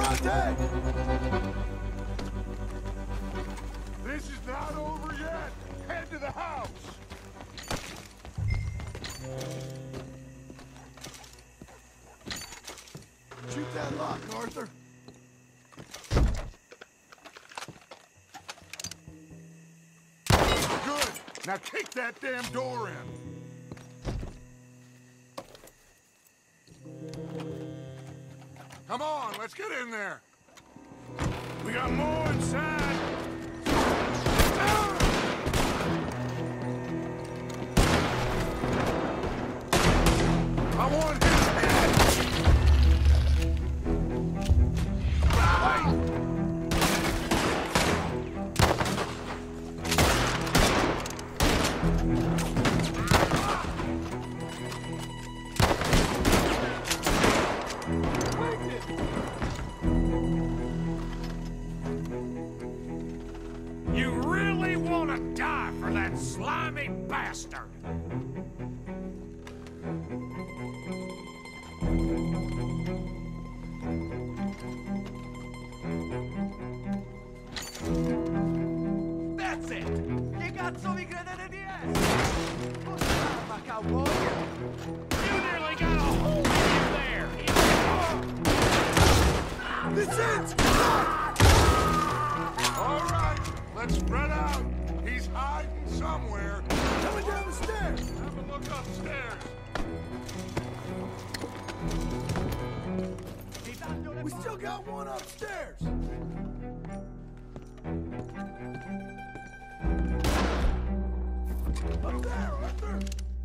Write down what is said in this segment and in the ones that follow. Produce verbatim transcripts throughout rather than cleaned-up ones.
Bronte! This is not over yet. Head to the house. Shoot that lock, Arthur. Good. Now kick that damn door in. Come on, let's get in there. We got more inside. I want his head. Wait. You really want to die for that slimy bastard? That's it! Che cazzo vi credete di essere? Ma cowboy! You nearly got a hole in there! This ends! All right, let's spread out. He's hiding somewhere. Coming down the stairs! Have a look upstairs. We still got one upstairs! Up there, Arthur!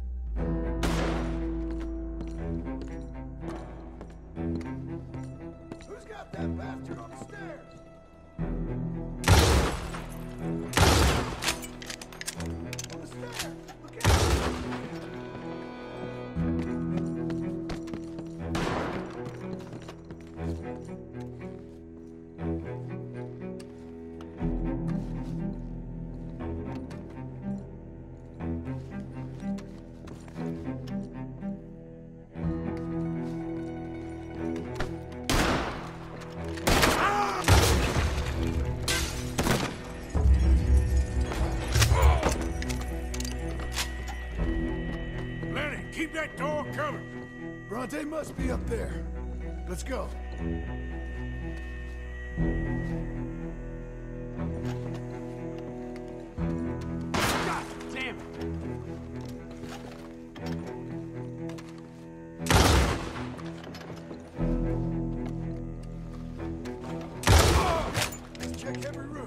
Who's got that bastard on the stairs? On the stairs! Look out! Lenny, keep that door covered. Bronte must be up there. Let's go. God damn it! Let's check every room.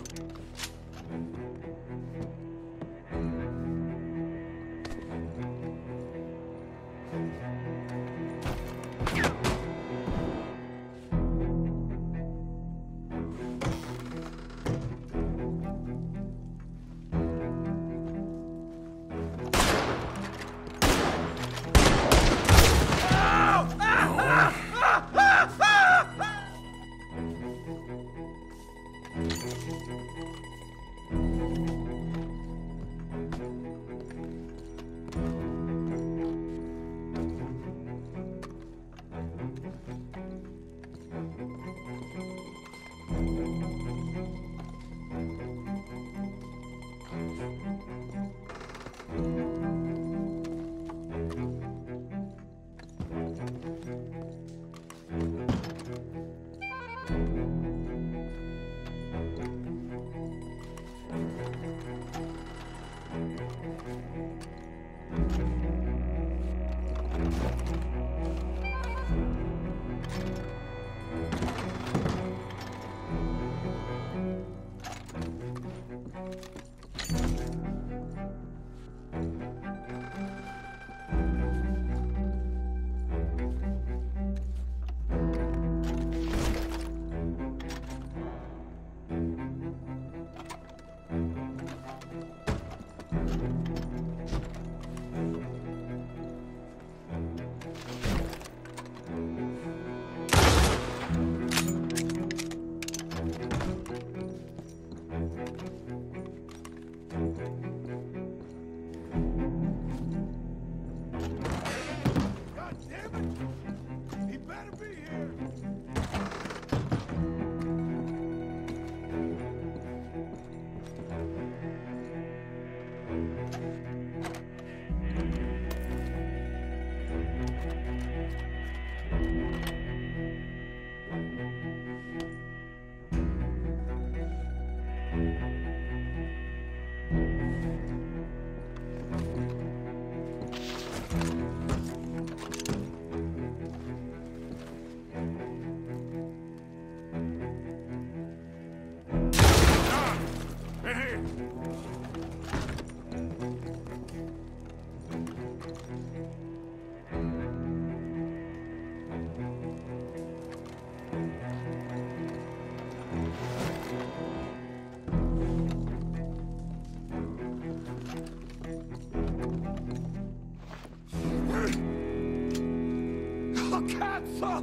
Cazzo, cazzo!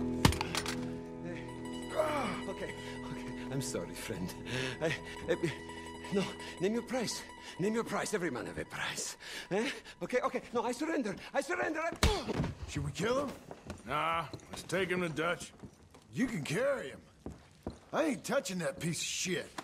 Okay, okay. I'm sorry, friend. I, I, no, name your price. Name your price. Every man have a price. Eh? Okay, okay. No, I surrender. I surrender. I... Should we kill him? Nah, let's take him to Dutch. You can carry him. I ain't touching that piece of shit.